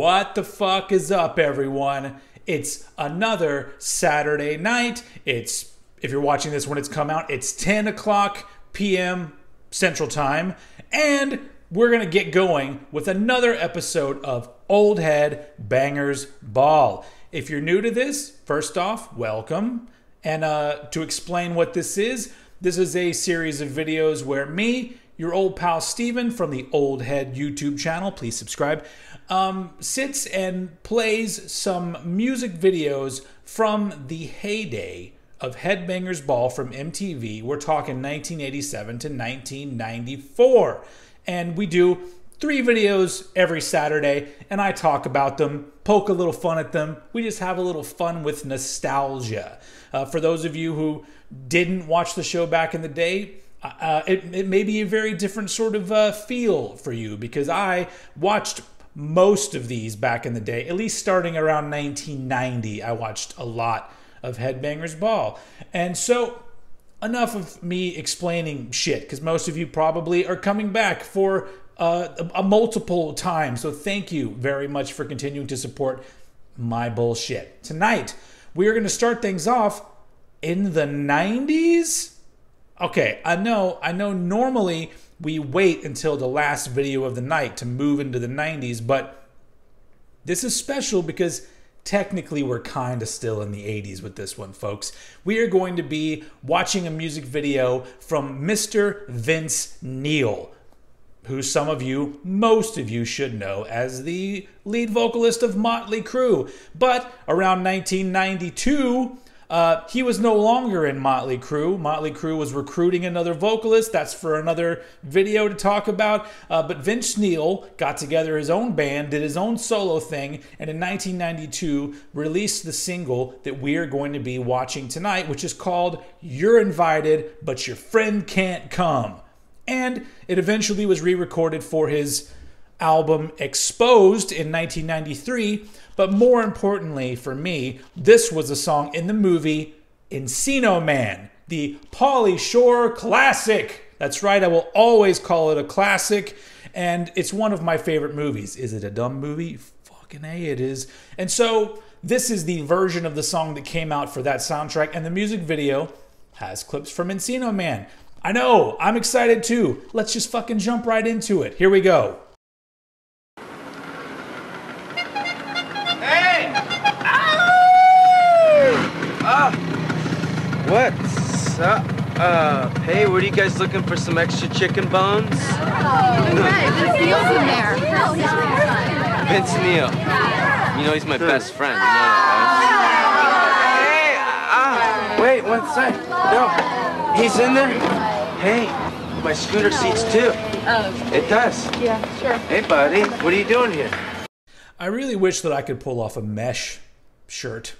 What the fuck is up, everyone? It's another Saturday night. If you're watching this when it's come out, it's 10 o'clock p.m. Central Time. And we're going to get going with another episode of Old Head Bangers Ball. If you're new to this, first off, welcome. And to explain what this is a series of videos where me, your old pal Steven from the Old Head YouTube channel, please subscribe, sits and plays some music videos from the heyday of Headbangers Ball from MTV. We're talking 1987 to 1994. And we do 3 videos every Saturday, and I talk about them, poke a little fun at them. We just have a little fun with nostalgia. For those of you who didn't watch the show back in the day, it may be a very different sort of feel for you, because I watched most of these back in the day, at least starting around 1990. I watched a lot of Headbangers Ball. And so enough of me explaining shit, because most of you probably are coming back for a multiple times. So thank you very much for continuing to support my bullshit. Tonight, we are going to start things off in the 90s. Okay, I know normally we wait until the last video of the night to move into the 90s, but this is special because technically we're kind of still in the 80s with this one, folks. We are going to be watching a music video from Mr. Vince Neil, who most of you should know as the lead vocalist of Motley Crue. But around 1992, he was no longer in Motley Crue. Motley Crue was recruiting another vocalist. That's for another video to talk about. But Vince Neil got together his own band, did his own solo thing, and in 1992 released the single that we are going to be watching tonight, which is called You're Invited, But Your Friend Can't Come. And it eventually was re-recorded for his album Exposed in 1993. But more importantly for me, this was a song in the movie Encino Man, the Pauly Shore classic. That's right, I will always call it a classic, and it's one of my favorite movies. Is it a dumb movie? Fucking A, it is. And so this is the version of the song that came out for that soundtrack, and the music video has clips from Encino Man. I know, I'm excited too. Let's just fucking jump right into it. Here we go. What's up? Hey, what are you guys looking for? Some extra chicken bones? Oh, right. Vince Neil's in there. Vince Neil. You know he's my best friend. You know that, right? Hey, wait, one sec. No, he's in there. Hey, my scooter seats too. Oh. It does. Yeah, sure. Hey, buddy, what are you doing here? I really wish that I could pull off a mesh shirt.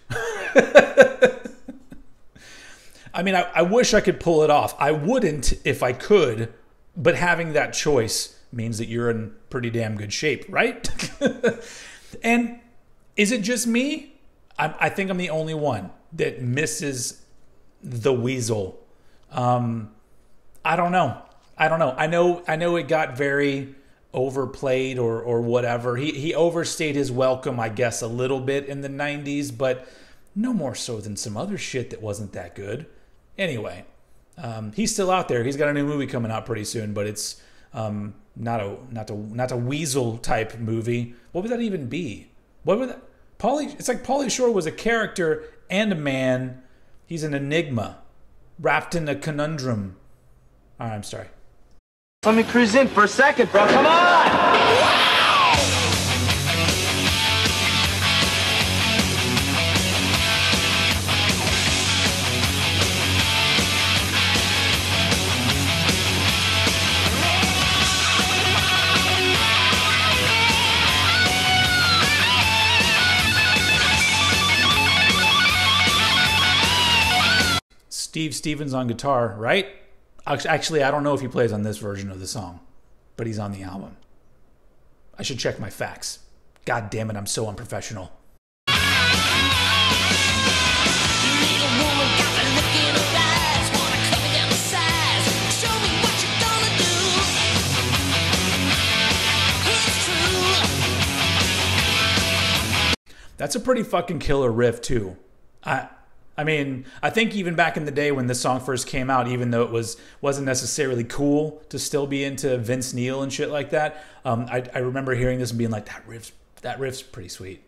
I mean, I wish I could pull it off. I wouldn't if I could, but having that choice means that you're in pretty damn good shape, right? And is it just me? I think I'm the only one that misses the weasel. I don't know. I know it got very overplayed or whatever. He overstayed his welcome, I guess, a little bit in the 90s, but no more so than some other shit that wasn't that good. Anyway, he's still out there. He's got a new movie coming out pretty soon, but it's not a weasel type movie. What would that even be? What would that? It's like Pauly Shore was a character and a man. He's an enigma, wrapped in a conundrum. All right, I'm sorry. Let me cruise in for a second, bro. Come on! Steve Stevens on guitar, right? Actually, I don't know if he plays on this version of the song, but he's on the album. I should check my facts. God damn it, I'm so unprofessional. That's a pretty fucking killer riff too. I mean, I think even back in the day when this song first came out, even though it wasn't necessarily cool to still be into Vince Neil and shit like that, I remember hearing this and being like, that riff's pretty sweet.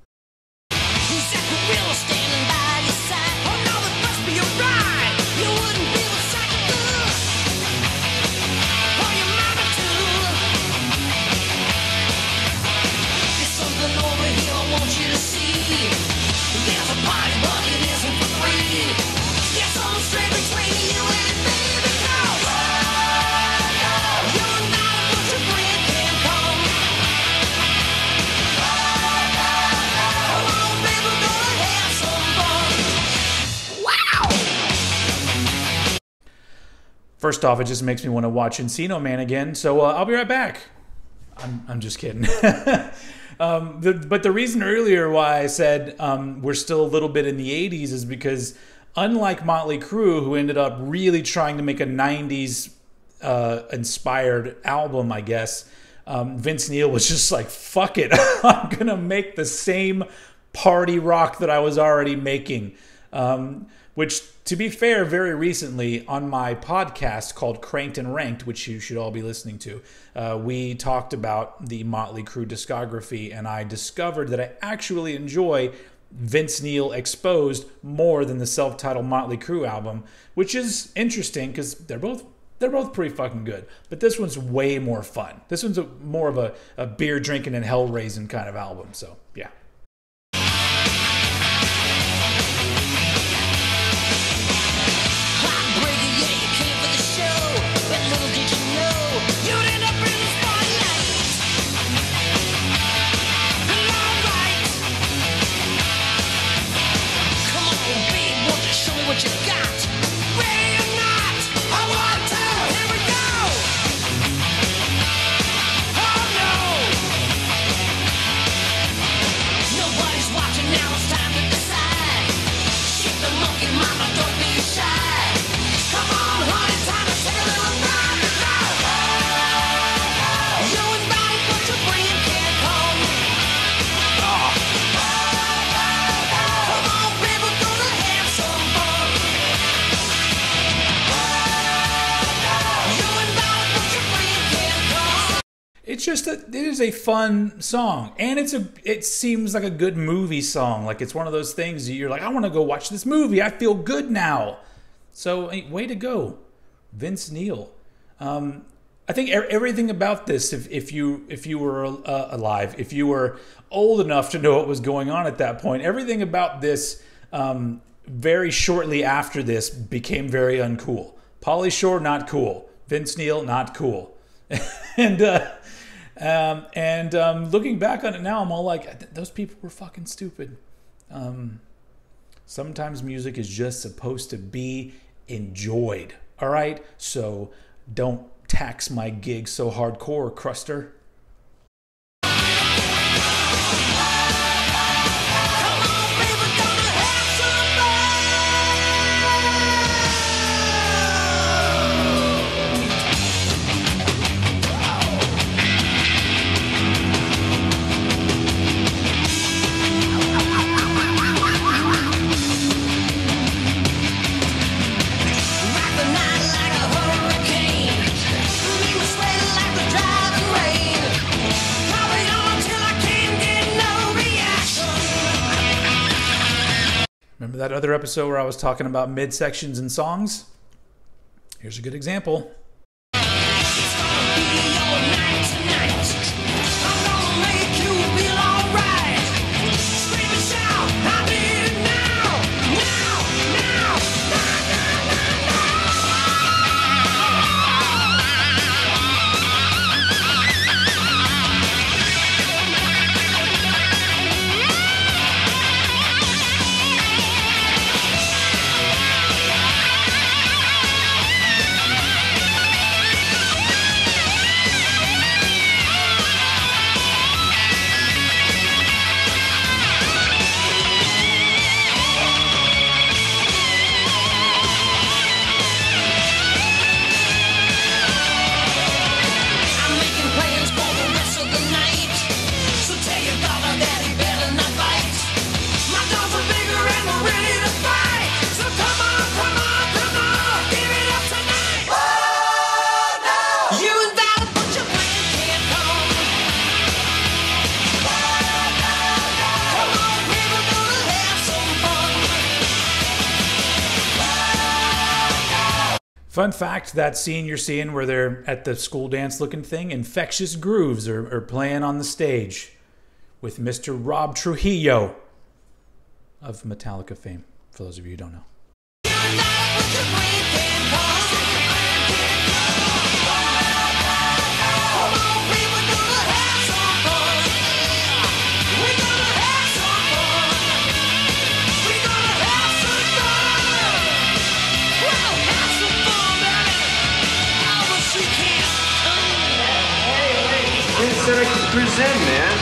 First off, it just makes me want to watch Encino Man again, so I'll be right back. I'm just kidding. But the reason earlier why I said we're still a little bit in the 80s is because unlike Motley Crue, who ended up really trying to make a 90s inspired album, I guess, Vince Neil was just like, fuck it, I'm going to make the same party rock that I was already making. Which, to be fair, very recently on my podcast called Cranked and Ranked, which you should all be listening to, we talked about the Motley Crue discography, and I discovered that I actually enjoy Vince Neil Exposed more than the self-titled Motley Crue album, which is interesting because they're both pretty fucking good. But this one's way more fun. This one's more of a beer drinking and hell raising kind of album. So yeah. It is a fun song, and it seems like a good movie song. Like it's one of those things you're like, I want to go watch this movie. I feel good now. So way to go, Vince Neil. I think everything about this, if you were alive, if you were old enough to know what was going on at that point, everything about this very shortly after this became very uncool. Pauly Shore, not cool. Vince Neil, not cool. And looking back on it now, I'm all like, those people were fucking stupid. Sometimes music is just supposed to be enjoyed. All right? So don't tax my gig so hardcore, Cruster. Remember that other episode where I was talking about midsections and songs? Here's a good example. Fun fact, that scene you're seeing where they're at the school dance looking thing, Infectious Grooves are playing on the stage with Mr. Rob Trujillo of Metallica fame, for those of you who don't know. I said I could present, man.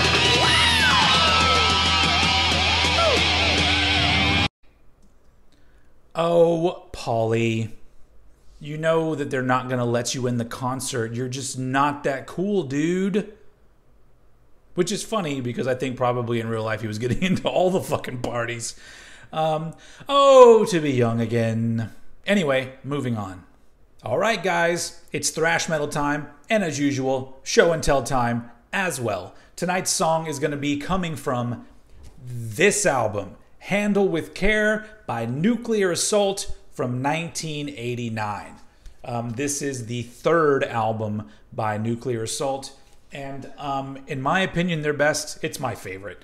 Oh, Paulie. You know that they're not going to let you in the concert. You're just not that cool, dude. Which is funny because I think probably in real life he was getting into all the fucking parties. Oh, to be young again. Anyway, moving on. All right, guys, it's thrash metal time, and as usual, show and tell time as well. Tonight's song is going to be coming from this album, Handle with Care by Nuclear Assault from 1989. This is the third album by Nuclear Assault, and in my opinion, their best. It's my favorite.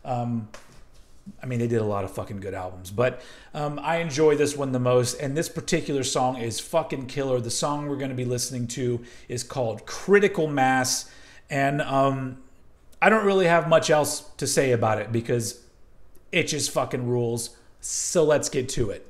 I mean, they did a lot of fucking good albums, but I enjoy this one the most, and this particular song is fucking killer. The song we're going to be listening to is called Critical Mass, and I don't really have much else to say about it because it just fucking rules, so let's get to it.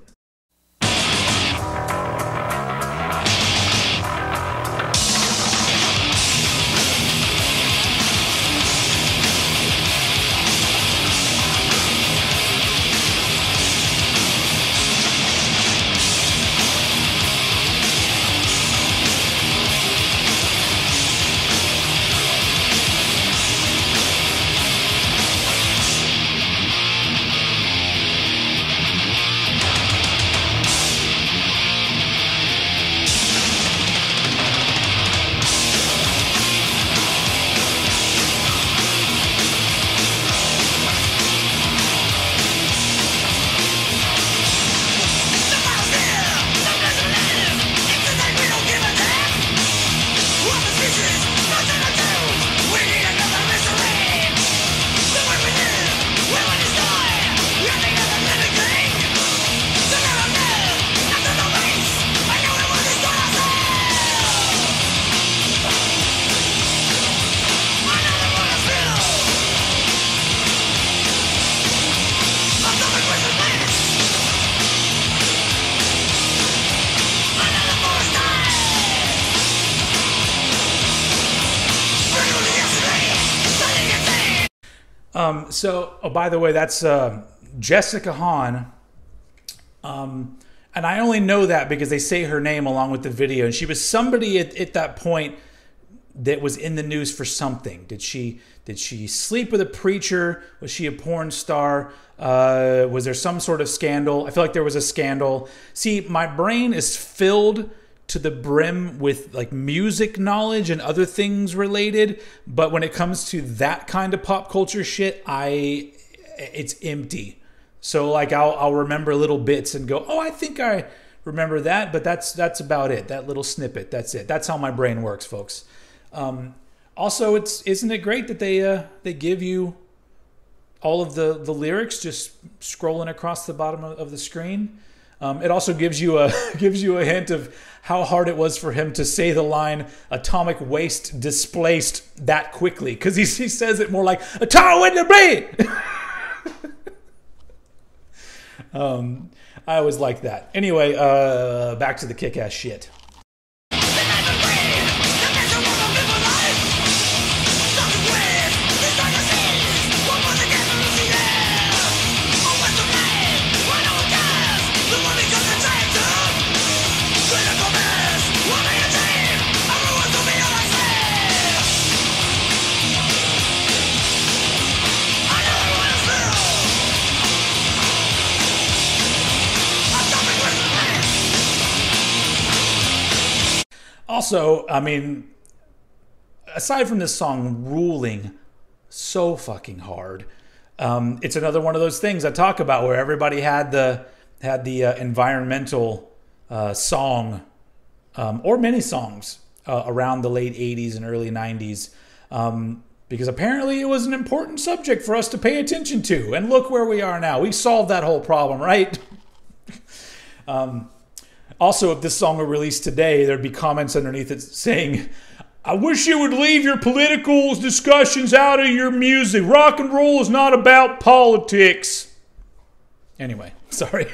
By the way, that's Jessica Hahn. And I only know that because they say her name along with the video. And she was somebody at that point that was in the news for something. Did she sleep with a preacher? Was she a porn star? Was there some sort of scandal? I feel like there was a scandal. See, my brain is filled to the brim with like music knowledge and other things related, but when it comes to that kind of pop culture shit, it's empty. So like I'll remember little bits and go, oh, I think I remember that, but that's about it. That little snippet, that's it. That's how my brain works, folks. Also, isn't it great that they give you all of the lyrics just scrolling across the bottom of the screen? It also gives you a hint of how hard it was for him to say the line "atomic waste displaced" that quickly, because he says it more like "atomic waste debris." I always like that. Anyway, back to the kick-ass shit. Also, I mean, aside from this song ruling so fucking hard, it's another one of those things I talk about where everybody had the environmental song or many songs around the late 80s and early 90s, because apparently it was an important subject for us to pay attention to. And look where we are now. We solved that whole problem, right? Also, if this song were released today, there'd be comments underneath it saying, I wish you would leave your political discussions out of your music. Rock and roll is not about politics. Anyway, sorry.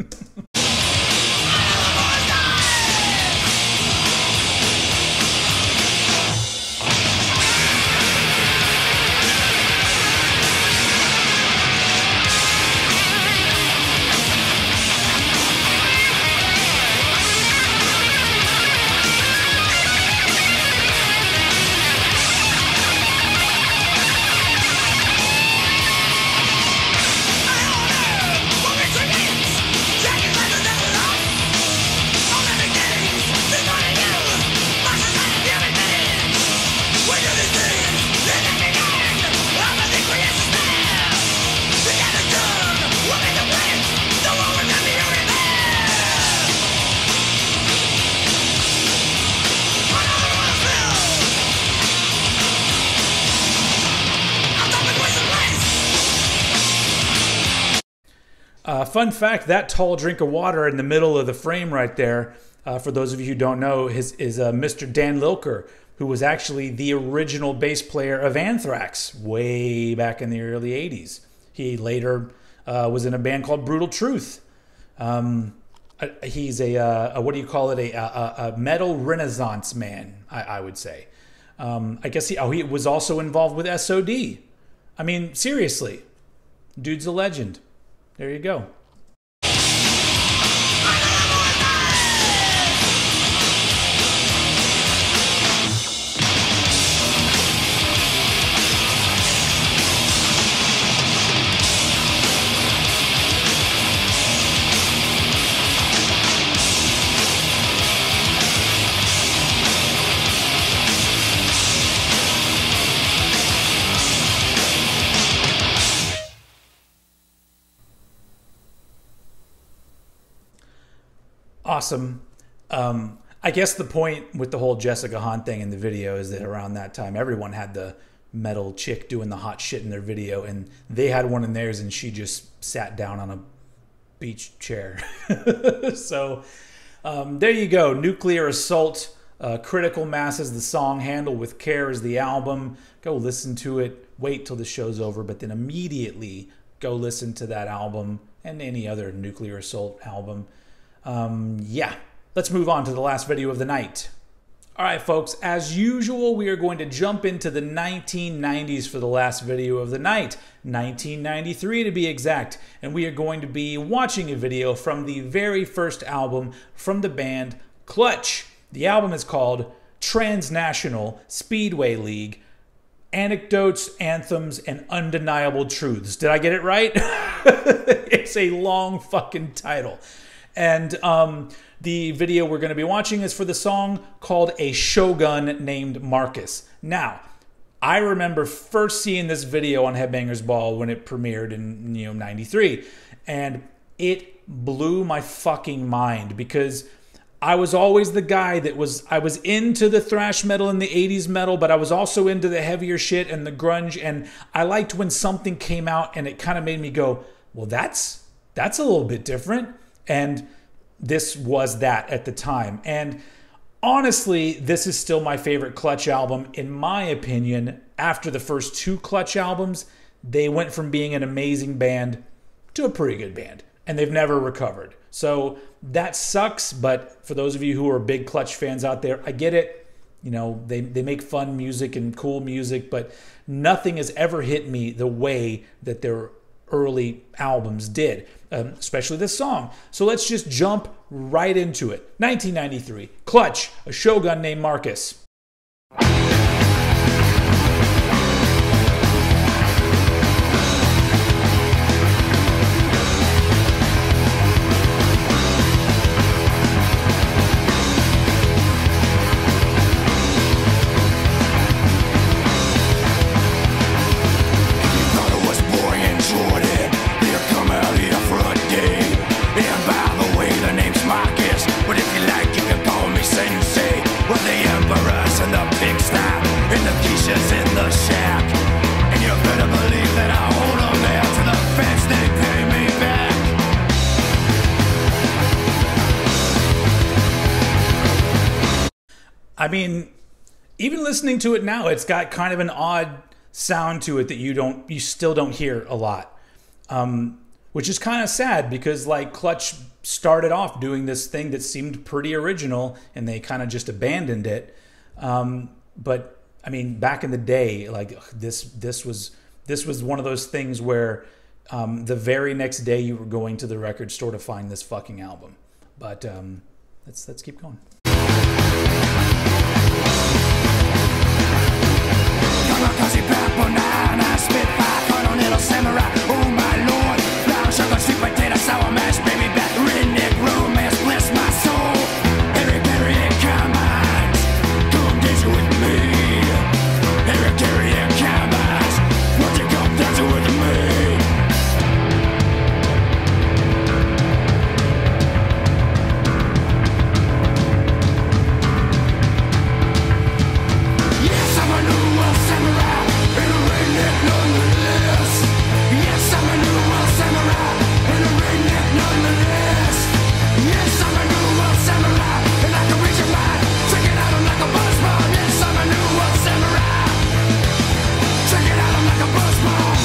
Fun fact, that tall drink of water in the middle of the frame right there, for those of you who don't know, is Mr. Dan Lilker, who was actually the original bass player of Anthrax way back in the early 80s. He later was in a band called Brutal Truth. He's a what do you call it, a metal renaissance man, I would say. I guess he was also involved with SOD. I mean, seriously, dude's a legend. There you go. Awesome. I guess the point with the whole Jessica Hahn thing in the video is that around that time, everyone had the metal chick doing the hot shit in their video, and they had one in theirs, and she just sat down on a beach chair. So there you go. Nuclear Assault, Critical Mass is the song, Handle with Care is the album. Go listen to it. Wait till the show's over, but then immediately go listen to that album and any other Nuclear Assault album. Yeah, let's move on to the last video of the night. All right, folks, as usual, we are going to jump into the 1990s for the last video of the night, 1993 to be exact, and we are going to be watching a video from the very first album from the band Clutch. The album is called Transnational Speedway League, Anecdotes, Anthems, and Undeniable Truths. Did I get it right? It's a long fucking title. And the video we're going to be watching is for the song called A Shogun Named Marcus. Now, I remember first seeing this video on Headbangers Ball when it premiered in 93, and it blew my fucking mind because I was always the guy that I was into the thrash metal and the 80s metal, but I was also into the heavier shit and the grunge, and I liked when something came out and it kind of made me go, well, that's a little bit different. And this was that at the time. And honestly, this is still my favorite Clutch album. In my opinion, after the first two Clutch albums, they went from being an amazing band to a pretty good band. And they've never recovered. So that sucks, but for those of you who are big Clutch fans out there, I get it. You know, they make fun music and cool music, but nothing has ever hit me the way that their early albums did, especially this song. So let's just jump right into it. 1993, Clutch, A Shogun Named Marcus. I mean, even listening to it now, it's got kind of an odd sound to it that you still don't hear a lot. Which is kind of sad because like Clutch started off doing this thing that seemed pretty original and they kind of just abandoned it. But I mean, back in the day, like this was one of those things where the very next day you were going to the record store to find this fucking album. But let's keep going. Kamikaze banana, spitfire, Colonel Samurai. Oh my lord, brown sugar, sweet potato, sour mash, baby back, redneck romance, bless my soul. Harry Carey and Commons, come dance with me. Harry Carey and Commons, won't you come dance with me? Yes, I'm a new samurai, and a redneck nonetheless. Yes, I'm a new samurai, and a redneck nonetheless. Yes, I'm a new samurai, and I can reach your mind. Check it out, I'm like a buzz bomb. Yes, I'm a new samurai. Check it out, I'm like a buzz bomb.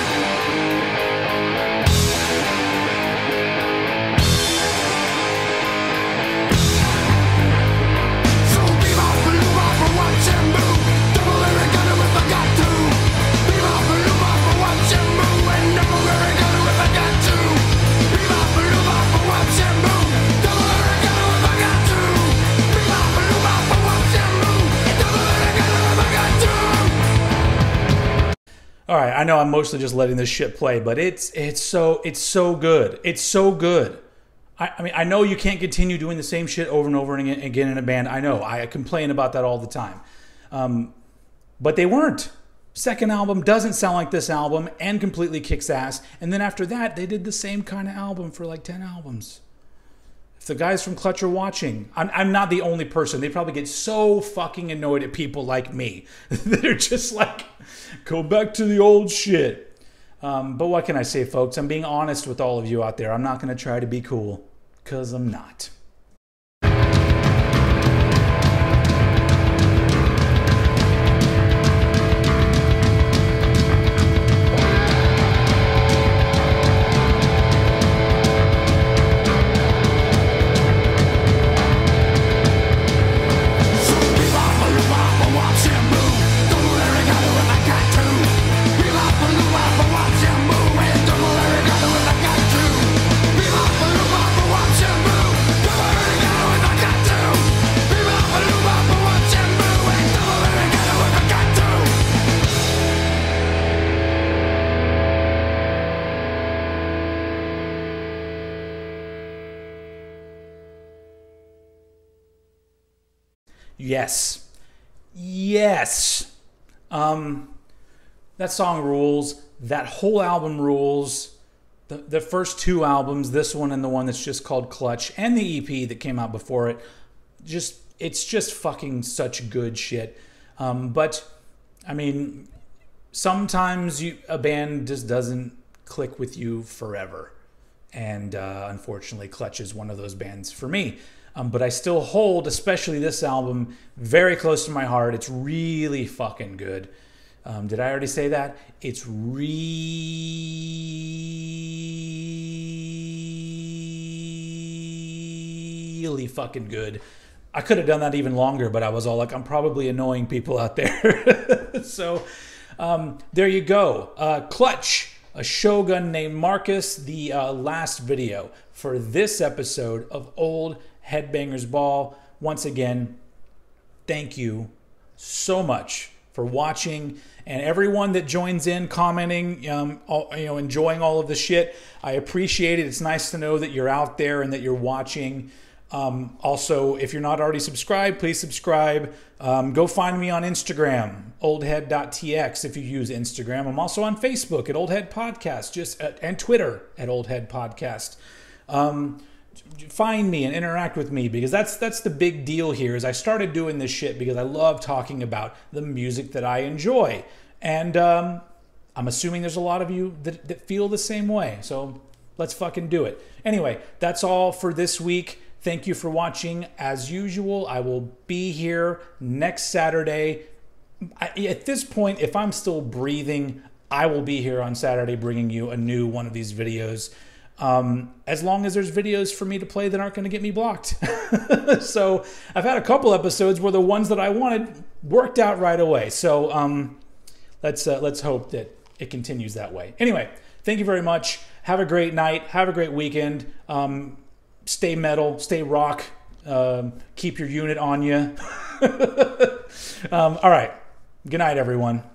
So bebop, bebop, watch and move. Double oregano if I got to. Bebop, bebop, watch and move. And double oregano if I got to. Bebop, bebop, watch and move. Double oregano if I got to. Bebop, bebop, watch and move. Double oregano if I got to. All right, I know I'm mostly just letting this shit play, but it's so good. It's so good. I mean, I know you can't continue doing the same shit over and over again in a band. I know. I complain about that all the time. But they weren't. Second album doesn't sound like this album and completely kicks ass. And then after that, they did the same kind of album for like 10 albums. If the guys from Clutch are watching, I'm not the only person. They probably get so fucking annoyed at people like me that are just like, go back to the old shit. But what can I say, folks? I'm being honest with all of you out there. I'm not going to try to be cool, because I'm not. So bebop, bebop, watch and move. Double oregano if I got to. Bebop, bebop, watch and move. And double oregano if I got to. Bebop, bebop, watch and move. Double oregano if I got to. Bebop, bebop, watch and move. And double oregano if I got to. Yes. Yes. That song rules. That whole album rules. The first two albums, this one and the one that's just called Clutch, and the EP that came out before it, it's just fucking such good shit. But I mean, sometimes a band just doesn't click with you forever. And unfortunately, Clutch is one of those bands for me. But I still hold, especially this album, very close to my heart. It's really fucking good. Did I already say that? It's really fucking good. I could have done that even longer, but I was all like, I'm probably annoying people out there. So there you go. Clutch, a Shogun named Marcus, the last video for this episode of Old Headbangers Ball. Once again, thank you so much for watching, and everyone that joins in, commenting, enjoying all of the shit. I appreciate it. It's nice to know that you're out there and that you're watching. Also, if you're not already subscribed, please subscribe. Go find me on Instagram, oldhead.tx, if you use Instagram. I'm also on Facebook at Old Head Podcast, and Twitter at Old Head Podcast. Find me and interact with me, because that's the big deal here. Is I started doing this shit because I love talking about the music that I enjoy, and I'm assuming there's a lot of you that feel the same way. So let's fucking do it. Anyway, that's all for this week. Thank you for watching. As usual, I will be here next Saturday. At this point, if I'm still breathing, I will be here on Saturday bringing you a new one of these videos. As long as there's videos for me to play that aren't going to get me blocked. So I've had a couple episodes where the ones that I wanted worked out right away. So let's hope that it continues that way. Anyway, thank you very much. Have a great night. Have a great weekend. Stay metal. Stay rock. Keep your unit on you. All right. Good night, everyone.